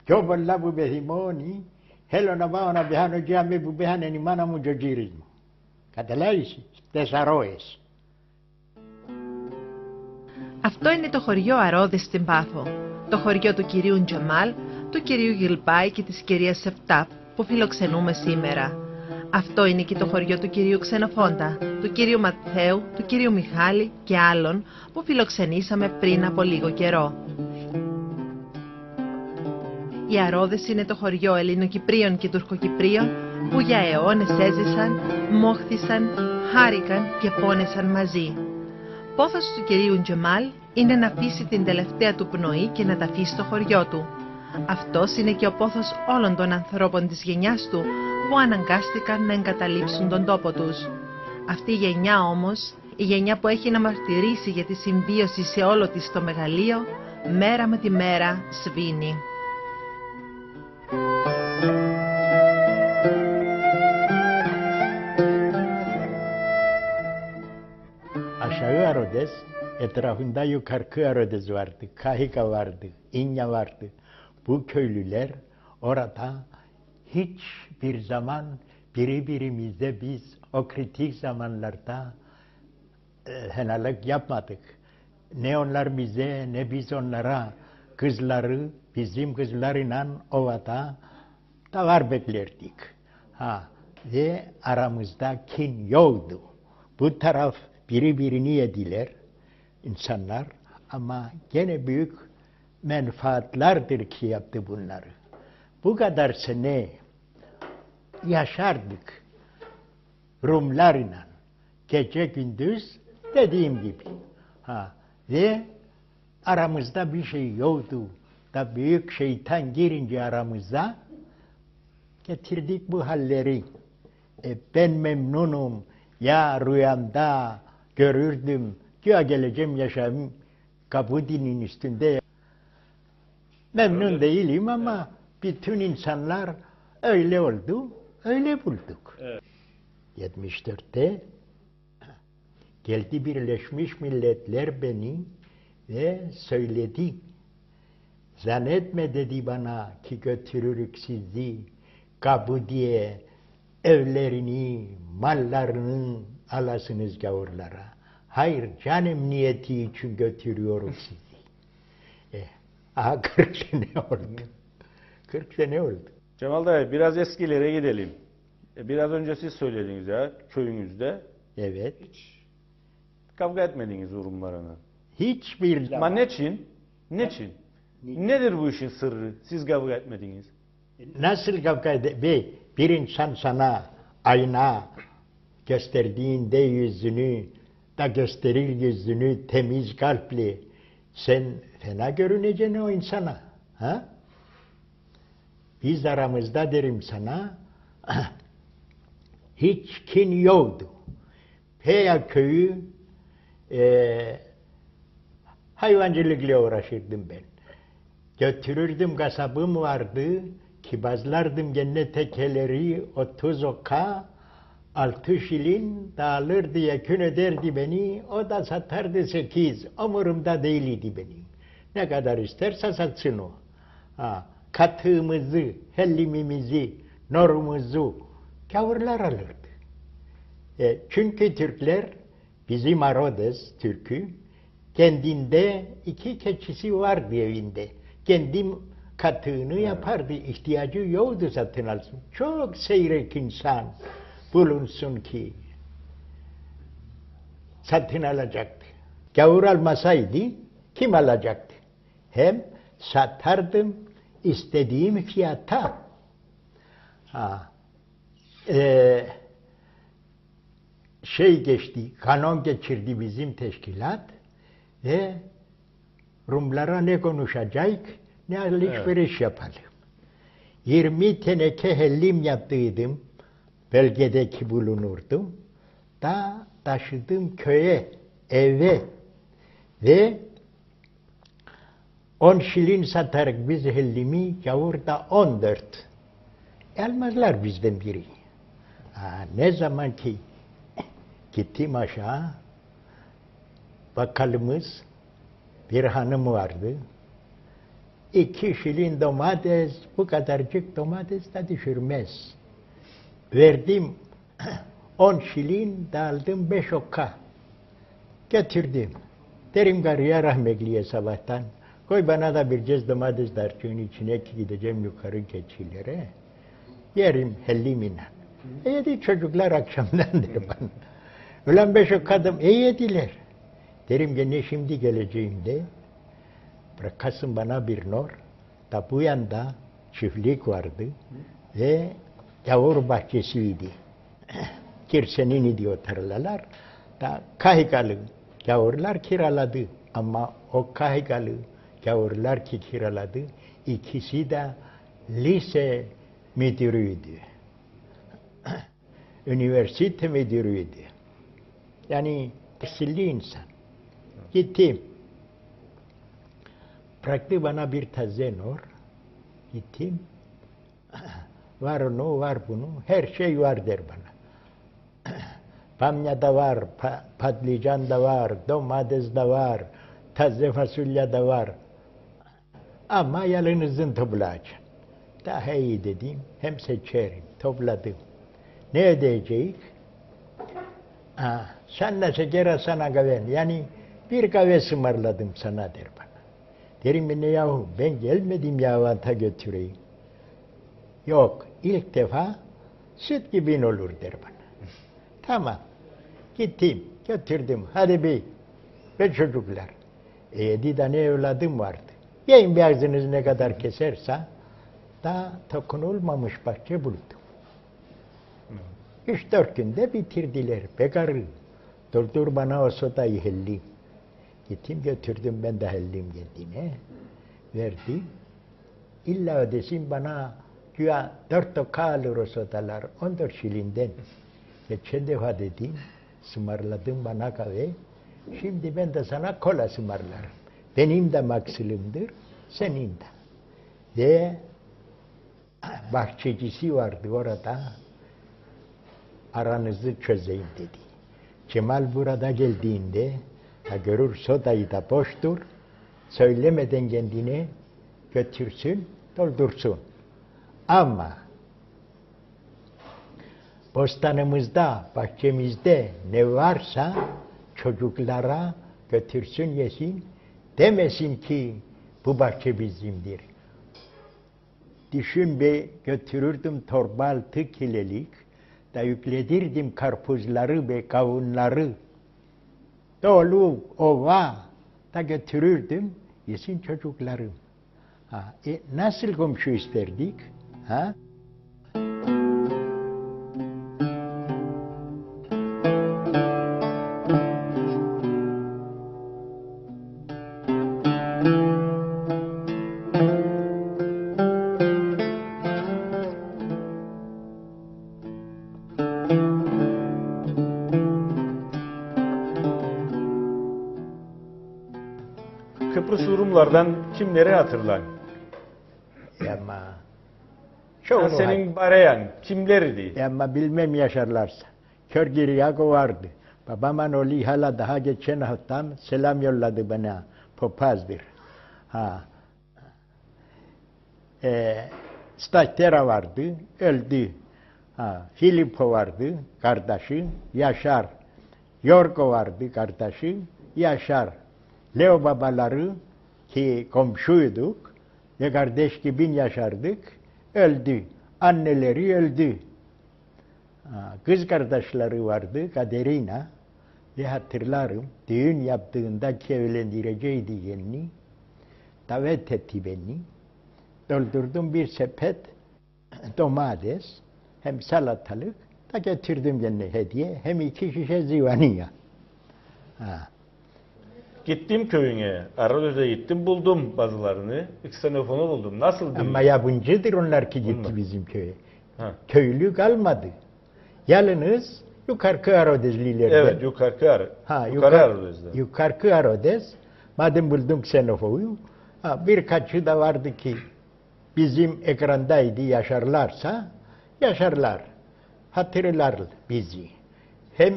Πιο πολλά που πεθυμώνει, θέλω να πάω να πιάνω εκεί που πέθανε η μάνα μου και ο κύρις μου. Καταλάβεις, τεσσαρόες. Αυτό είναι το χωριό Αρόδες στην Πάφο. Το χωριό του κυρίου Τζεμάλ, του κυρίου Γιλμπάη και της κυρίας Σεφτάπ που φιλοξενούμε σήμερα. Αυτό είναι και το χωριό του κυρίου Ξενοφόντα, του κυρίου Ματθαίου, του κυρίου Μιχάλη και άλλων που φιλοξενήσαμε πριν από λίγο καιρό. Οι Αρόδες είναι το χωριό Ελληνοκυπρίων και Τουρκοκυπρίων που για αιώνες έζησαν, μόχθησαν, χάρηκαν και πόνεσαν μαζί. Πόθος του κυρίου Τζεμάλ είναι να αφήσει την τελευταία του πνοή και να τα αφήσει στο χωριό του. Αυτός είναι και ο πόθος όλων των ανθρώπων της γενιάς του που αναγκάστηκαν να εγκαταλείψουν τον τόπο τους. Αυτή η γενιά όμως, η γενιά που έχει να μαρτυρήσει για τη συμβίωση σε όλο της το μεγαλείο, μέρα με τη μέρα σβήνει. Aşağı Arodes, etrafında yukarı Arodes vardı, Kahika vardı, İnya vardı. Bu köylüler orada hiçbir zaman birbirimize biz o kritik zamanlarda helallik yapmadık. Ne onlar bize ne biz onlara kızları bizim kızlarıyla ovada davar beklerdik. Ve aramızda kin yoktu. Bu taraf birbirini yediler insanlar ama gene büyük menfaatlardır ki yaptı bunları. Bu kadar sene yaşardık Rumlarla gece gündüz dediğim gibi. Ve aramızda bir şey yoktu. Da büyük şeytan girince aramıza getirdik bu halleri. Ben memnunum. Ya rüyamda görürdüm. Güya geleceğim yaşamım Kabudin'in üstünde. Memnun değilim ama bütün insanlar öyle oldu. Öyle bulduk. Evet. 74'te geldi Birleşmiş Milletler beni ve söyledi. Zannetme dedi bana ki götürürük sizi Kabudi'ye, evlerini, mallarını alasınız gavurlara. Hayır, canım niyeti için götürüyorum sizi. Aha 40 sene oldu. 40 sene oldu. Cemal dayı biraz eskilere gidelim. Biraz önce siz söylediniz ya köyünüzde. Evet. Hiç kavga etmediniz Rumlarla. Hiçbir zaman. Ama neçin? Neçin? Nedir bu işin sırrı? Siz kavga etmediniz. Nasıl kavga eder? Bir insan sana ayna gösterdiğinde yüzünü da gösterir yüzünü temiz kalpli. Sen fena görüneceksin o insana. Ha? Biz aramızda derim sana hiç kin yoktu. Peya köyü hayvancılıkla uğraşırdım ben. Götürürdüm, kasabım vardı, kibazlardım gene tekeleri 30 oka, 6 şilin dağılırdı, yakın öderdi beni, o da satardı 8, umurumda değildi benim. Ne kadar isterse satsın o. Katığımızı, hellimimizi, norumuzu gavurlar alırdı. Çünkü Türkler, bizim Arodes Türk'ü, kendinde 2 keçisi vardı evinde. Kendim katığını yapardı, ihtiyacı yoktu satın alsın. Çok seyrek insan bulunsun ki satın alacaktı. Gavur almasaydı kim alacaktı? Hem satardım istediğim fiyata. Geçti, kanun geçirdi bizim teşkilat ve Rumlara ne konuşacak, ne alışveriş yapalım. 20 teneke hellim yaptıydım, bölgedeki bulunurdum. Da taşıdım köye, eve ve 10 şilin satarık biz hellimi, gavur da 14. Almazlar bizden biri. Ne zaman ki gittim aşağı, bakkalımız bir hanım vardı. 2 şilin domates, bu kadarcık domates de düşürmez. Verdim 10 şilin, da aldım 5 okka. Getirdim. Derim karıya rahmetliye sabahtan. Koy bana da bir cez domates darçığın içine ki gideceğim yukarı keçilere. Yerim hellimine. Yedi çocuklar akşamdan der bana. Ulan 5 okkadım, yediler. Derim gene şimdi geleceğim de. Bırakasın bana bir nor. Da bu yanda çiftlik vardı. Ve gavur bahçesiydi. Kirsenin idi o tarlalar. Da kahikalı gavurlar kiraladı. Ama o kahikalı gavurlar ki kiraladı, ikisi de lise müdürüydü. Üniversite müdürüydü. Yani tahsilli insan. Gittim. Bıraktı bana bir taze nor. Gittim. Var onu, var bunu. Her şey var der bana. Bamya da var, patlıcan da var, domates da var, taze fasulye de var. Ama yalınızın toplayacağım. Daha iyi dedim, hem seçerim, topladım. Ne ödeyecek? Senle şekere sana kahve. Yani bir kahve ısmarladım sana der bana. Derim ne yahu, ben gelmedim ya avanta götüreyim. Yok, ilk defa süt gibi olur der bana. Tamam. Gittim, götürdüm. Hadi bey ve çocuklar. 7 tane evladım vardı. Yiyin bir ağzınız ne kadar keserse, daha dokunulmamış bahçe buldum. 3-4 günde bitirdiler. Bekarı, doldur bana o sodayı hellim. Gittim götürdüm ben de hellim kendine. Verdim. İlla ödesin bana güya 4 toka alır o sodalar. 14 şilinden. Geçen defa dedim. Ismarladın bana kahve. Şimdi ben de sana kola ısmarlarım. Benim de maksilımdır, senin de. Ve bahçecisi vardı orada. Aranızı çözeyim dedi. Cemal burada geldiğinde görür sodayı da boştur. Söylemeden kendine götürsün, doldursun. Ama bostanımızda, bahçemizde ne varsa çocuklara götürsün yesin. Demesin ki bu bahçe bizimdir. Düşün be, götürürdüm torba 6 kilolik, da yükledirdim karpuzları ve kavunları. Dolu ova da götürürdüm, yesin çocuklarım. Nasıl komşu isterdik? Ha? Kıbrıs Rumlardan kimleri hatırlan? Ama çoğunu Senin barayan kimlerdi? ama bilmem yaşarlarsa. Kör Giryako vardı. Babamın oğlu hala daha geçen hafta selam yolladı bana. Papazdır. Stajtera vardı, öldü. Filippo vardı, kardeşi, Yaşar. Yorgo vardı, kardeşi, Yaşar. Leo babaları ki komşuyduk ve kardeş gibi yaşardık, öldü. Anneleri öldü. Kız kardeşleri vardı, Katerina. Ve hatırlarım, düğün yaptığında ki evlendireceğiydi kendini. Davet etti beni. Doldurdum bir sepet domates, hem salatalık da getirdim kendine hediye, hem 2 şişe zivaniya. Gittim köyüne, Aradöz'e gittim, buldum bazılarını. Ksenofonu buldum. Nasıl değil? Ama yabancıdır onlar ki gitti Onlar. bizim köye. Ha. Köylü kalmadı. Yalnız yukarı Arodezlilerden. Evet, yukarı Aradöz'de. Yukarı Arodez. Madem buldum Xenofo'yu, birkaçı da vardı ki bizim ekrandaydı, yaşarlarsa yaşarlar. Hatırlar bizi. Hem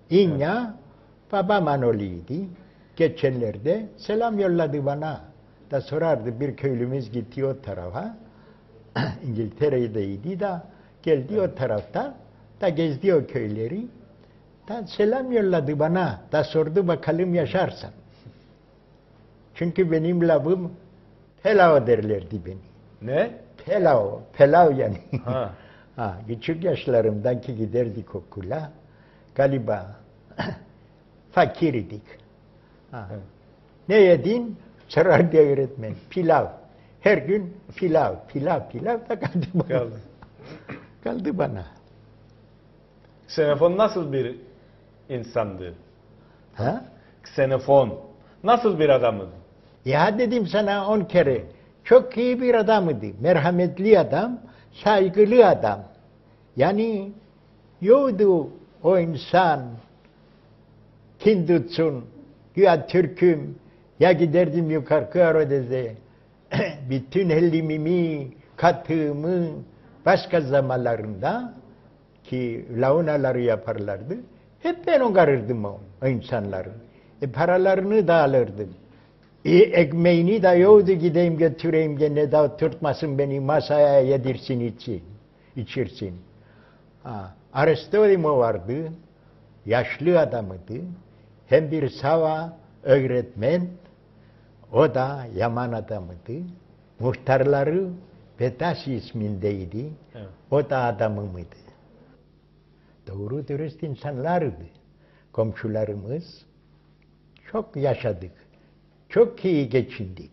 İnya babam Manoli'ydi. Geçenlerde selam yolladı bana. Da sorardı, bir köylümüz gitti o tarafa. İngiltere'deydi da geldi o tarafta. Da gezdi o köyleri. Da selam yolladı bana. Da sordu bakalım yaşarsan. Çünkü benim lafım Pelao derlerdi beni. Ne? Pelao, Pelao yani. Ha. Ha, küçük yaşlarımdan ki giderdik okula. Galiba fakirdik. Ha. Evet. Ne yedin? Sorardı öğretmen. Pilav. Her gün pilav, pilav, pilav da kaldı bana. Kaldı. Kaldı bana. Ksenofon nasıl bir insandı? Ha? Ksenofon nasıl bir adamdı? Ya dedim sana 10 kere. Çok iyi bir adamdı. Merhametli adam, saygılı adam. Yani yoktu o insan kin tutsun. Güya Türk'üm. Ya giderdim yukarı Arodez'e. Bütün hellimimi, katığımı başka zamanlarında ki launaları yaparlardı. Hep ben ongarırdım o insanları. Paralarını da alırdım. Ekmeğini de yoktu gideyim götüreyim gene de oturtmasın beni masaya yedirsin içirsin. Aristodelem vardı, yaşlı adamıydı. Hem bir sava öğretmen, o da yaman adamıydı. Muhtarları Betas ismindeydi, Evet. o da adamıydı. Doğru dürüst insanlardı. Komşularımız çok yaşadık. Çok iyi geçindik.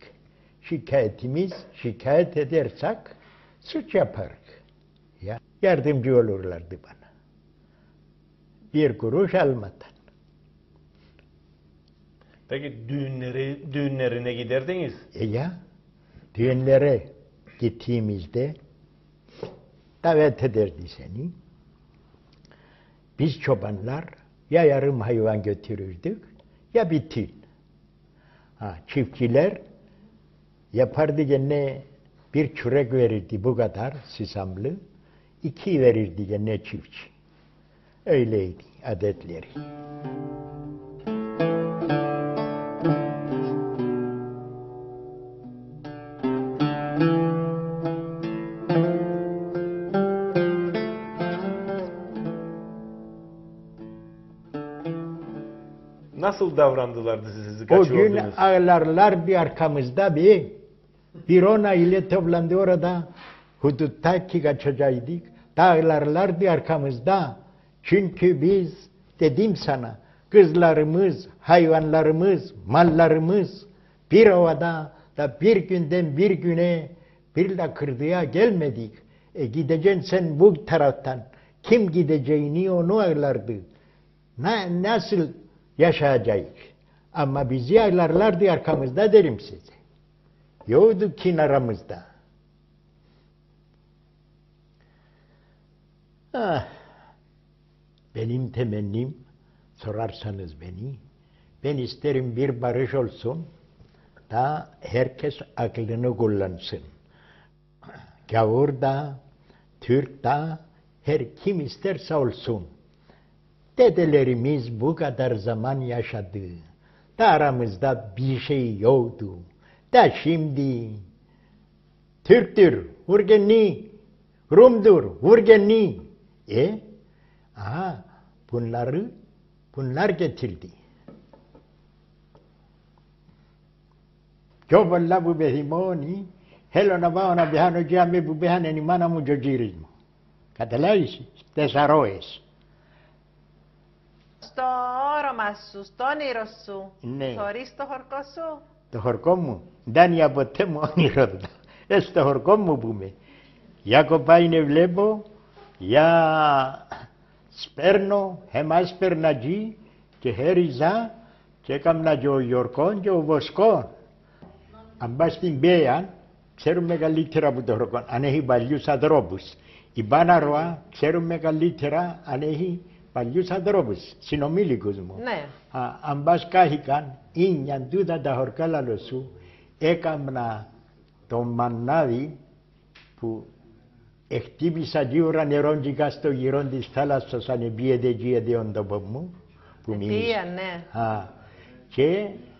Şikayet edersek suç yaparız. Ya, yardımcı olurlardı bana. Bir kuruş almadan. Peki düğünlerine giderdiniz? Ya, düğünlere gittiğimizde davet ederdi seni. Biz çobanlar ya yarım hayvan götürürdük ya bütün. Çiftçiler yapardı gene bir çürek verirdi bu kadar sisamlı. 2 verirdi gene çiftçi. Öyleydi adetleri. Nasıl davrandılardı sizi O gün kaçıyordunuz? ağlarlardı arkamızda bir 10 aile toplandı orada. Huduttaki kaçacaktık. Dağlarlardı arkamızda. Çünkü biz dedim sana kızlarımız, hayvanlarımız, mallarımız bir ovada da bir günden bir güne bir lakırdıya gelmedik. Gideceksin sen bu taraftan. Kim gideceğini onu ağlardı. Nasıl yaşayacağız? Ama bizi ağlarlardı arkamızda derim size. Yoktu kenarımızda. Benim temennim, sorarsanız beni, ben isterim bir barış olsun, da herkes aklını kullansın. Gavur da, Türk da, her kim isterse olsun. Dedelerimiz bu kadar zaman yaşadı. Da aramızda bir şey yoktu. Da şimdi Türktür, vurgenni, Rum'dur, vurgenni. Bunlar getirdi. Jovalla bu behimoni, helona vaona behano giamme bu behane mana mujojirismo. Καταλάβεις, 4 ώρες. Στο όρομα σου, στο όνειρο σου, Ναι. θωρείς το χορκό σου. Το χορκό μου, δεν είναι ποτέ μου όνειρο. Στο χορκό μου πούμε. Για κοπάινε βλέπω, για σπέρνω, εμάς περνατζή και χέριζα και έκαμνα και ο Γιορκόν και ο Βοσκόν. Αν πας στην Πέια, ξέρουμε καλύτερα από το χορκό, αν έχει παλιούς ανθρώπους. Η Πάναρουα ξέρουμε καλύτερα αν έχει παλιούς ανθρώπους, συνομήλικους μου. Ναι. Αν πας κάχηκαν, ίνιαν τούτα τα χορκάλαλο σου, έκαμνα το μανάδι που χτύπησα γύρω νερόντικα στο γυρόν της θάλασσας, αν επίεται και τον τόπο μου, που ναι. και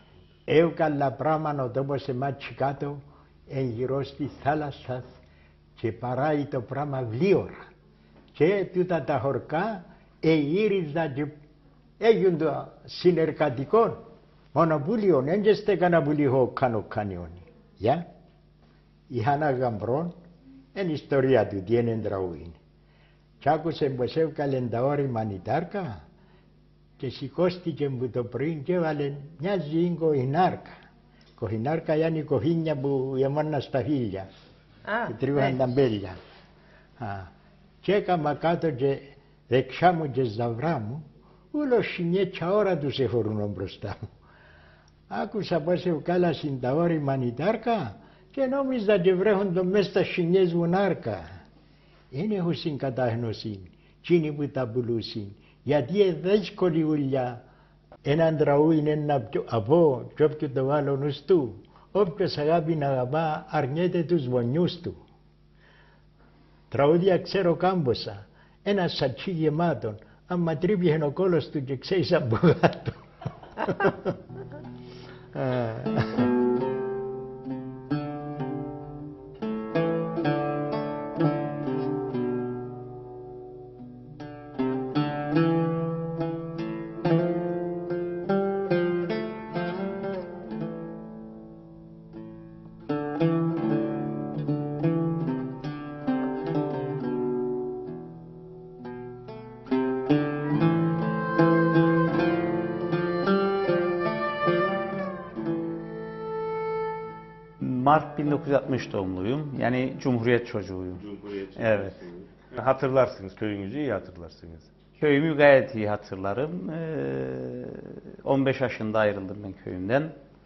έβγαλα πράγμα να το πω σε μάτσι κάτω, εν γύρω στη θάλασσα και παράει το πράγμα βλίωρα. Και τούτα τα χορκά εγύριζα και έγιναν συνεργατικών. Μονοπούλιον, δεν στέκανα που λίγο κάνω κανιόνι. Για, είχα ένα γαμπρόν, είναι ιστορία του, τι είναι τραγούδι. Κι άκουσε πως έβγαλε τα όρημα νητάρκα και σηκώστηκε που το πρωί και έβαλε μια ζωή κοχινάρκα. Κοχινάρκα είναι η κοχίνια που γεμώνα στα χείλια και τρίβαν τα μπέλια. Και έκαμα κάτω και δεξιά μου και ζαυρά μου, όλο συνέτσα ώρα τους εχωρούν μπροστά μου. Άκουσα πως εβγάλασαν τα όρημα νητάρκα και νόμιζα και βρέχονται μες στα σινιές βουνάρκα. Δεν έχω συγκατάγνωση, τσίνοι που τα πουλούσαν, γιατί δύσκολη ουλιά. Έναν τραγούδι είναι να από και όποιο το βάλω νους του. Όποιος αγάπη να αγαπά αρνιέται τους βονιούς του. Τραγούδια ξέρω κάμποσα, ένα σατσί γεμάτο, άμα τρύπιε ο κόλος του και ξέρεις από κάτω. Mart 1960 doğumluyum. Yani Cumhuriyet çocuğuyum. Evet. Hatırlarsınız, köyünüzü iyi hatırlarsınız. Köyümü gayet iyi hatırlarım. 15 yaşında ayrıldım ben köyümden.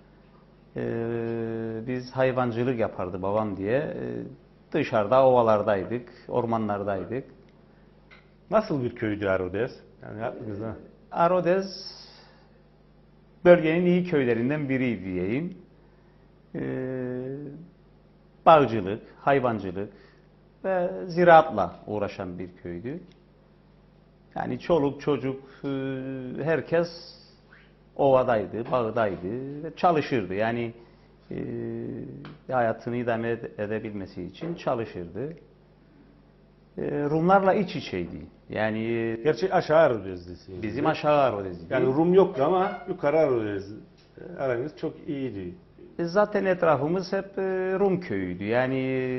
Biz hayvancılık yapardı babam diye. Dışarıda ovalardaydık, ormanlardaydık. Nasıl bir köydü Arodez? Yani aklınıza. Arodez bölgenin iyi köylerinden biriydi diyeyim. Bağcılık, hayvancılık ve ziraatla uğraşan bir köydü. Yani çoluk çocuk herkes ovadaydı, bağdaydı ve çalışırdı. Yani hayatını idame edebilmesi için çalışırdı. Rumlarla iç içeydi. Yani Gerçi aşağı Arodez'desiniz. bizim aşağı Arodez'di. Yani Rum yoktu ama yukarı Arodez. Aranız çok iyiydi. Zaten etrafımız hep Rum köyüydü. Yani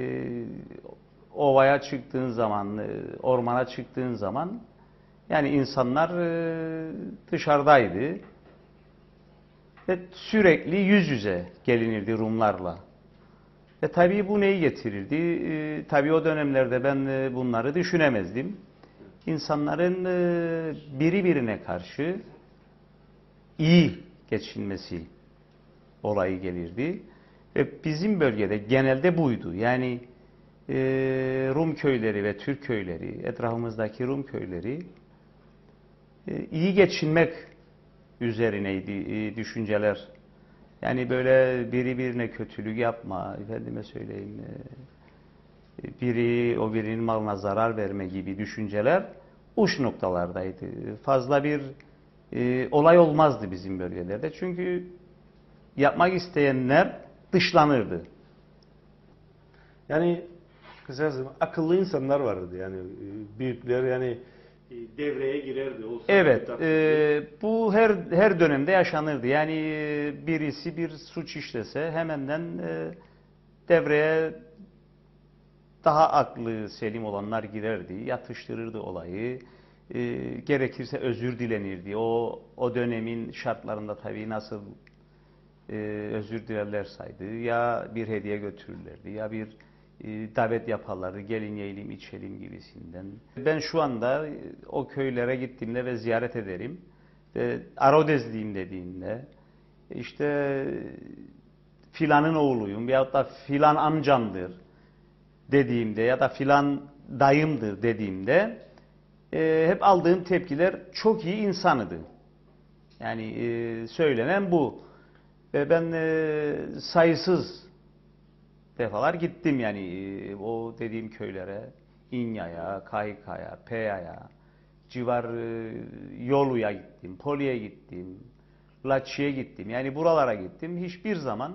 ovaya çıktığın zaman, ormana çıktığın zaman yani insanlar dışarıdaydı. Ve sürekli yüz yüze gelinirdi Rumlarla. Ve tabii bu neyi getirirdi? Tabii o dönemlerde ben bunları düşünemezdim. İnsanların biri birine karşı iyi geçinmesi olayı gelirdi. Ve bizim bölgede genelde buydu. Yani Rum köyleri ve Türk köyleri, etrafımızdaki Rum köyleri iyi geçinmek üzerineydi düşünceler. Yani böyle biri birine kötülük yapma, efendime söyleyeyim, biri o birinin malına zarar verme gibi düşünceler uç noktalardaydı. Fazla bir olay olmazdı bizim bölgelerde. Çünkü yapmak isteyenler dışlanırdı. Yani kısacası akıllı insanlar vardı yani büyükler yani devreye girerdi. Evet, bu her dönemde yaşanırdı. Yani birisi bir suç işlese hemenden devreye daha aklı selim olanlar girerdi, yatıştırırdı olayı. Gerekirse özür dilenirdi. O dönemin şartlarında tabii nasıl özür dilerler saydı. Ya bir hediye götürürlerdi ya bir davet yaparlardı. Gelin yiyelim içelim gibisinden. Ben şu anda o köylere gittiğimde ve ziyaret ederim. Arodezliyim dediğimde işte filanın oğluyum veyahut da filan amcamdır dediğimde ya da filan dayımdır dediğimde hep aldığım tepkiler çok iyi insanıdı. Yani söylenen bu. Ve ben sayısız defalar gittim yani o dediğim köylere, İnya'ya, Kayka'ya, Peya'ya, civar Yolu'ya gittim, Poli'ye gittim, Laçi'ye gittim. Yani buralara gittim. Hiçbir zaman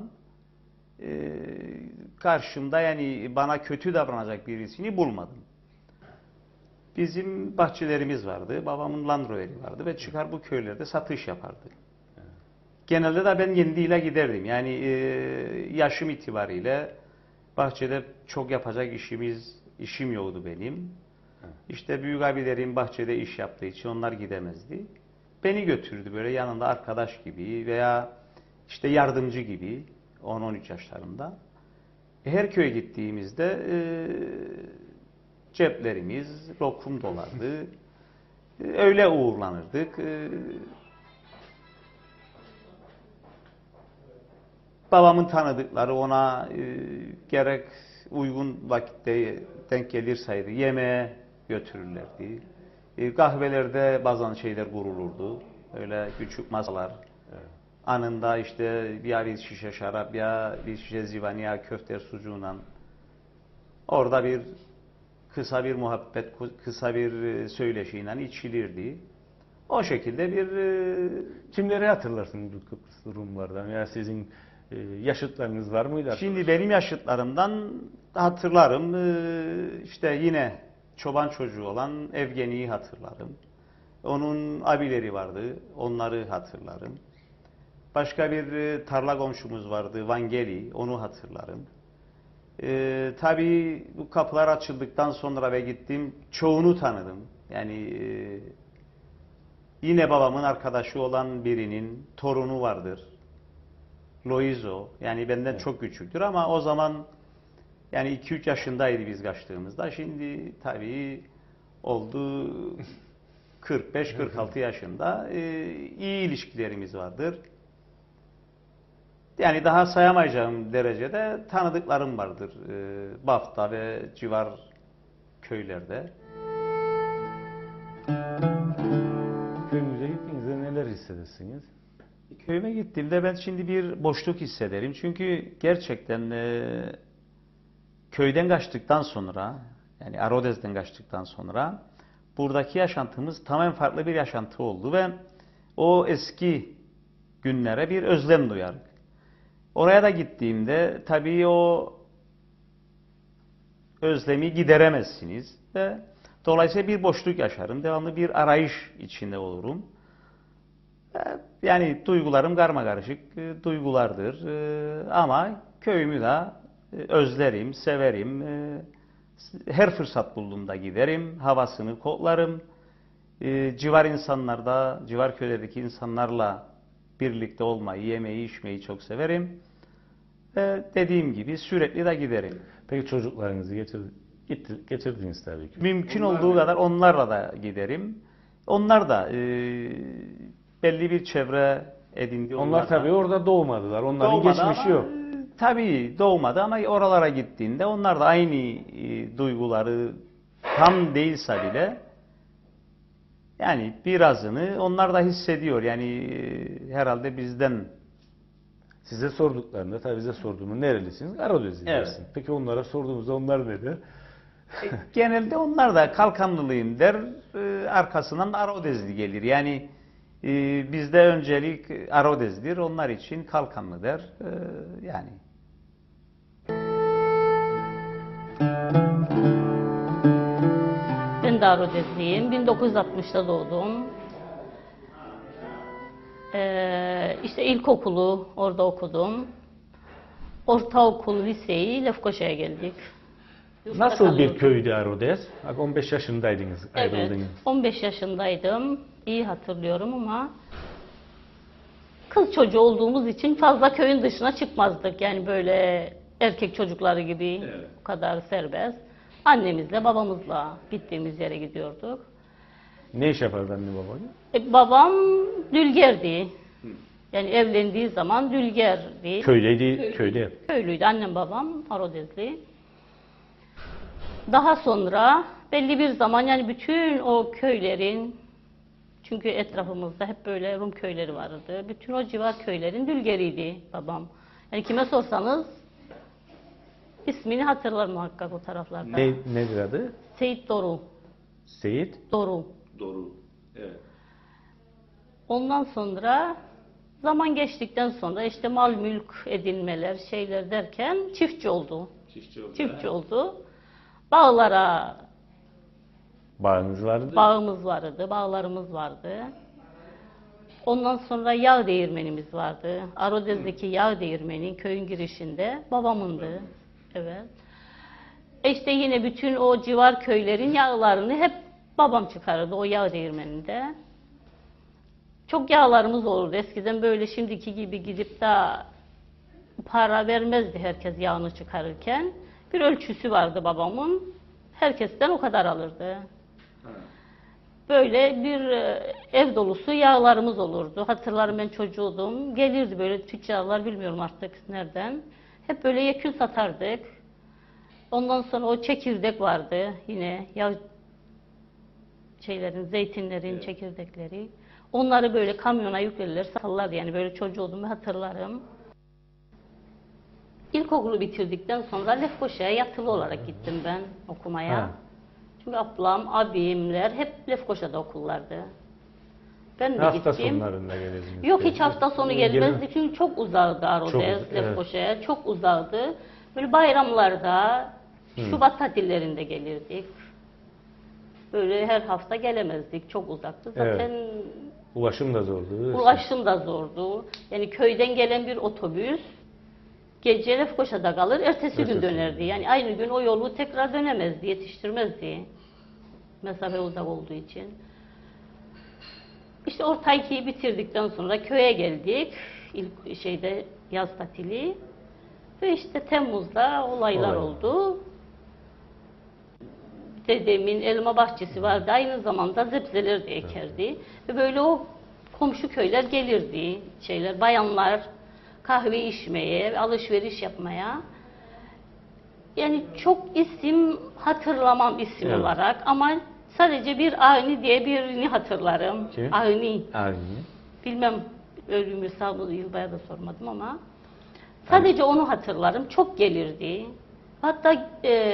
karşımda yani bana kötü davranacak birisini bulmadım. Bizim bahçelerimiz vardı. Babamın Land Rover'i vardı ve çıkar bu köylerde satış yapardı. Genelde de ben kendiyle giderdim. Yani yaşım itibariyle bahçede çok yapacak işim yoktu benim. İşte büyük abilerim bahçede iş yaptığı için onlar gidemezdi. Beni götürdü böyle yanında arkadaş gibi veya işte yardımcı gibi 10-13 yaşlarında. Her köye gittiğimizde ceplerimiz lokum dolardı. Öyle uğurlanırdık. Babamın tanıdıkları ona gerek uygun vakitte denk gelirseydi yemeğe götürürlerdi. Kahvelerde bazen şeyler kurulurdu. Öyle küçük masalar. Evet. Anında işte ya bir şişe şarap ya bir şişe zivaniya köfte sucuğundan. Orada bir kısa bir muhabbet, kısa bir söyleşiyle içilirdi. O şekilde bir... Kimleri hatırlarsınız bu Kıbrıs Rumlardan? Ya sizin yaşıtlarınız var mıydı? Şimdi benim yaşıtlarımdan hatırlarım. İşte yine çoban çocuğu olan Evgeni'yi hatırlarım. Onun abileri vardı. Onları hatırlarım. Başka bir tarla komşumuz vardı. Vangeli. Onu hatırlarım. Tabii bu kapılar açıldıktan sonra ve gittim. Çoğunu tanıdım. Yani yine babamın arkadaşı olan birinin torunu vardır. Loizo. Yani benden çok küçüktür ama o zaman yani 2-3 yaşındaydı biz kaçtığımızda. Şimdi tabii oldu 45-46 yaşında. İyi ilişkilerimiz vardır. Yani daha sayamayacağım derecede tanıdıklarım vardır. Bafta ve civar köylerde. Köyünüze gittiğinizde neler hissedersiniz? Köyüme gittiğimde ben şimdi bir boşluk hissederim. Çünkü gerçekten köyden kaçtıktan sonra, yani Arodez'den kaçtıktan sonra buradaki yaşantımız tamamen farklı bir yaşantı oldu ve o eski günlere bir özlem duyarım. Oraya da gittiğimde tabii o özlemi gideremezsiniz ve dolayısıyla bir boşluk yaşarım. Devamlı bir arayış içinde olurum. Yani duygularım karmakarışık duygulardır. Ama köyümü de özlerim, severim. Her fırsat bulduğumda giderim, havasını koklarım. Civar insanlarda, civar köylerdeki insanlarla birlikte olmayı, yemeği, içmeyi çok severim. Dediğim gibi sürekli de giderim. Peki çocuklarınızı getirdiniz tabii ki. Mümkün olduğu kadar onlarla da giderim. Onlar da belli bir çevre edindi. Onlar tabii orada doğmadılar. Onların geçmişi yok. Tabii doğmadı ama oralara gittiğinde onlar da aynı duyguları tam değilse bile yani birazını onlar da hissediyor. Yani herhalde bizden. Size sorduklarında, tabii bize sorduğumda nerelisiniz? Arodezli dersin. Evet. Peki onlara sorduğumuzda onlar ne der? Genelde onlar da Kalkanlılıyım der. Arkasından Arodezli gelir. Yani bizde öncelik Arodezlidir. Onlar için Kalkanlı der. Yani. Ben de Arodezliyim. 1960'da doğdum. İşte ilkokulu orada okudum. Ortaokul, liseyi Lefkoşa'ya geldik. Nasıl bir köydü Arodez? 15 yaşındaydınız, ayrıldınız. Evet, 15 yaşındaydım. İyi hatırlıyorum ama kız çocuğu olduğumuz için fazla köyün dışına çıkmazdık. Yani böyle erkek çocukları gibi bu kadar serbest. Annemizle, babamızla gittiğimiz yere gidiyorduk. Ne iş yapardı anne babanı? Babam dülgerdi. Yani evlendiği zaman dülgerdi. Köyde. Köylüydü. Annem babam Arodezli. Daha sonra belli bir zaman yani bütün o köylerin, çünkü etrafımızda hep böyle Rum köyleri vardı. Bütün o civar köylerin dülgeriydi babam. Yani kime sorsanız ismini hatırlar muhakkak o taraflarda. Nedir adı? Seyit Doru. Seyit? Doru. Doru. Evet. Ondan sonra zaman geçtikten sonra işte mal mülk edinmeler, şeyler derken çiftçi oldu. Çiftçi oldu. Bağlara Bağınız vardı. bağımız vardı, bağlarımız vardı. Ondan sonra yağ değirmenimiz vardı. Arodez'deki yağ değirmeni köyün girişinde babamındı. Evet. İşte yine bütün o civar köylerin yağlarını hep babam çıkarırdı o yağ değirmeninde. Çok yağlarımız olurdu. Eskiden böyle şimdiki gibi gidip de para vermezdi herkes yağını çıkarırken. Bir ölçüsü vardı babamın. Herkesten o kadar alırdı. Böyle bir ev dolusu yağlarımız olurdu. Hatırlarım, ben çocuğuydum. Gelirdi böyle tüccarlar, bilmiyorum artık nereden. Hep böyle yekün satardık. Ondan sonra o çekirdek vardı yine. Yağ şeylerin, zeytinlerin çekirdekleri. Onları böyle kamyona yüklerler, satarlardı. Yani böyle çocuğuydum, hatırlarım. İlkokulu bitirdikten sonra Lefkoşa'ya yatılı olarak gittim ben okumaya. Ha. Çünkü ablam, abimler hep Lefkoşa'da okullardı. Ben de Hafta gittim. sonlarında gelirdiniz. Yok, hiç hafta sonu gelmezdi çünkü çok uzağdı Çok Arodez, evet. Lefkoşa'ya. Çok uzağdı. Böyle bayramlarda, Şubat tatillerinde gelirdik. Böyle her hafta gelemezdik. Çok uzaktı. Zaten Ulaşım da zordu. ulaşım da zordu. Yani köyden gelen bir otobüs gece Lefkoşa'da kalır, ertesi gün dönerdi. Yani aynı gün o yolu tekrar dönemezdi, yetiştirmezdi. Mesafe uzak olduğu için. İşte orta ikiyi bitirdikten sonra köye geldik. İlk şeyde yaz tatili. Ve işte Temmuz'da olaylar oldu. Dedemin elma bahçesi vardı. Aynı zamanda zebzeler de ekerdi. Ve böyle o komşu köyler gelirdi. Bayanlar kahve içmeye, alışveriş yapmaya. Yani çok isim hatırlamam isim olarak ama sadece bir Avni diye birini hatırlarım. Kim? Avni. Avni. Bilmem, ölümü sağlığı yılbaya da sormadım ama sadece onu hatırlarım. Çok gelirdi. Hatta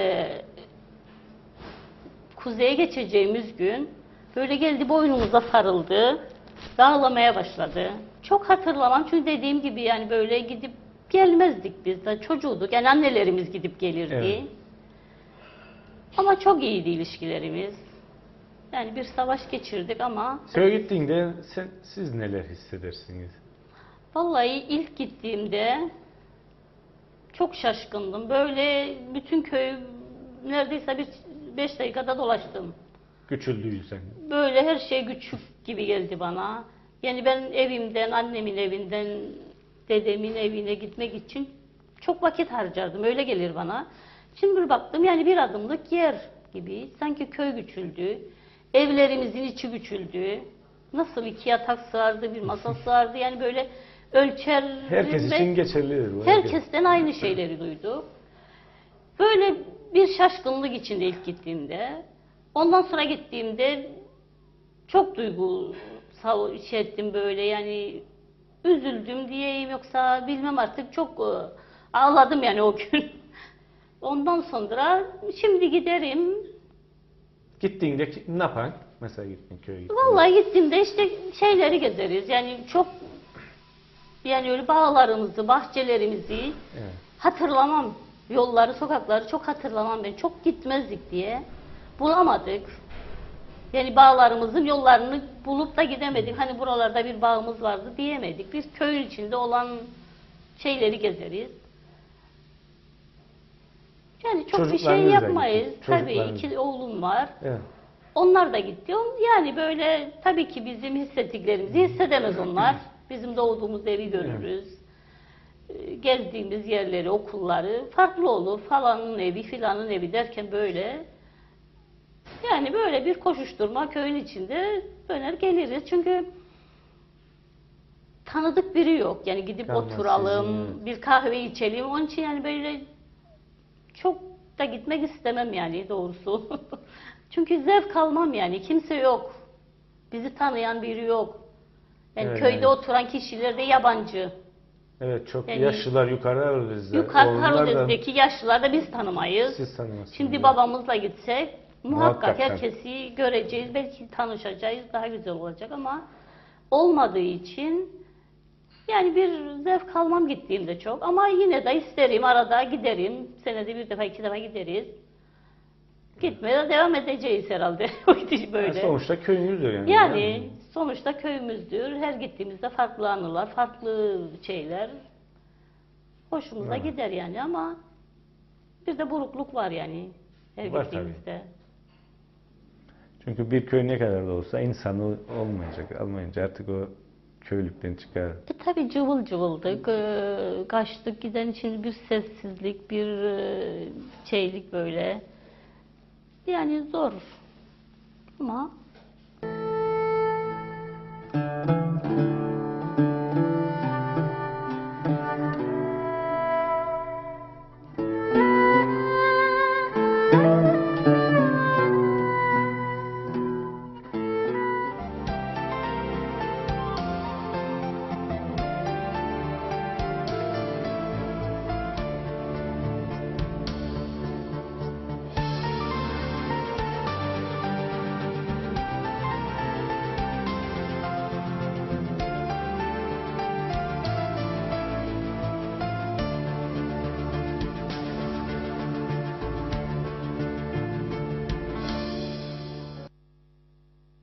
kuzeye geçeceğimiz gün böyle geldi, boynumuza sarıldı. Ağlamaya başladı. Çok hatırlamam çünkü dediğim gibi yani böyle gidip gelmezdik biz de, çocuğuduk. Yani annelerimiz gidip gelirdi. Evet. Ama çok iyiydi ilişkilerimiz. Yani bir savaş geçirdik ama Köye gittiğinde siz neler hissedersiniz? vallahi ilk gittiğimde çok şaşkındım. Böyle bütün köyü neredeyse 5 dakikada dolaştım. Küçüldüysen. Böyle her şey küçük gibi geldi bana. Yani ben evimden, annemin evinden, dedemin evine gitmek için çok vakit harcardım. Öyle gelir bana. Şimdi bir baktım yani bir adımlık yer gibi. Sanki köy küçüldü. Evlerimizin içi küçüldü. Nasıl 2 yatak sığardı, bir masa sığardı. Yani böyle ölçer... Herkes için geçerlidir bu. Herkesten aynı şeyleri duyduk. Böyle bir şaşkınlık içinde ilk gittiğimde. Ondan sonra gittiğimde çok duygusal ettim böyle, yani üzüldüm diyeyim yoksa bilmem artık, çok ağladım yani o gün. Ondan sonra şimdi giderim. Gittiğinde ne yapan? Mesela gittin köye gittin. Vallahi gittiğimde işte şeyleri gezeriz. Yani çok, yani öyle bağlarımızı, bahçelerimizi hatırlamam. Yolları, sokakları çok hatırlamam ben. Çok gitmezdik diye. Bulamadık. Yani bağlarımızın yollarını bulup da gidemedik. Hani buralarda bir bağımız vardı diyemedik. Biz köyün içinde olan şeyleri gezeriz. Yani çok bir şey yapmayız. Tabii 2 oğlum var. Evet. Onlar da gitti. Yani böyle tabii ki bizim hissettiklerimizi hissedemez onlar. Bizim doğduğumuz evi görürüz. Gezdiğimiz yerleri, okulları farklı olur. Falanın evi, filanın evi derken böyle. Yani böyle bir koşuşturma köyün içinde döner geliriz. Çünkü tanıdık biri yok. Yani gidip oturalım, bir kahve içelim. Onun için yani böyle çok da gitmek istemem yani doğrusu. Çünkü zevk almam yani. Kimse yok. Bizi tanıyan biri yok. Yani köyde oturan kişiler de yabancı. Evet, çok Yani yaşlılar yukarı Arodez'de. Yukarı Arodez'deki yaşlılar da biz tanımayız. Siz tanımazsınız. Şimdi babamızla gitsek muhakkak Muhakkak. herkesi göreceğiz. Belki tanışacağız. Daha güzel olacak ama olmadığı için Yani bir zevk almam gittiğimde çok ama yine de isterim, arada giderim. Senede bir defa, iki defa gideriz. Gitmeye de devam edeceğiz herhalde. O gidiş böyle. Yani sonuçta köyünüzdür yani. Yani sonuçta köyümüzdür. Her gittiğimizde farklı anılar, farklı şeyler. Hoşumuza gider yani ama bir de burukluk var yani her Var gittiğimizde. Çünkü bir köy ne kadar da olsa insanı almayınca artık o köylükten çıkar. Tabii cıvıl cıvıldık, kaçtık giden için bir sessizlik, bir şeylik böyle. Yani zor ama